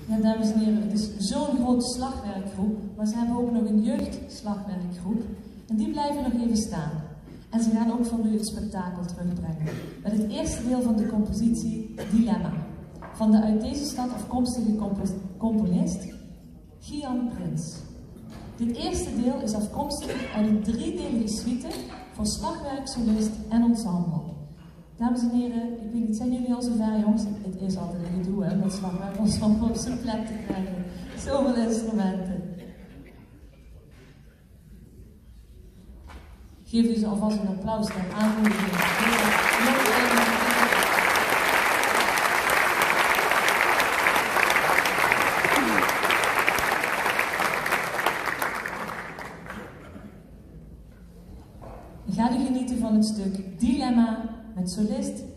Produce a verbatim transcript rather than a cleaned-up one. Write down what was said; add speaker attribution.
Speaker 1: Ja, dames en heren, het is zo'n grote slagwerkgroep, maar ze hebben ook nog een jeugdslagwerkgroep. En die blijven nog even staan. En ze gaan ook voor u het spektakel terugbrengen. Met het eerste deel van de compositie Dilemma. Van de uit deze stad afkomstige compo componist Gian Prins. Dit eerste deel is afkomstig uit een driedelige suite voor slagwerk, solist en ensemble. Dames en heren, ik weet niet, zijn jullie al zover, jongens? Het is altijd een gedoe, hè, met slagwerk ensemble op zijn plek te krijgen. Zoveel instrumenten. Geef dus alvast een applaus ter aanmoediging. Ga nu genieten van het stuk Dilemma met solist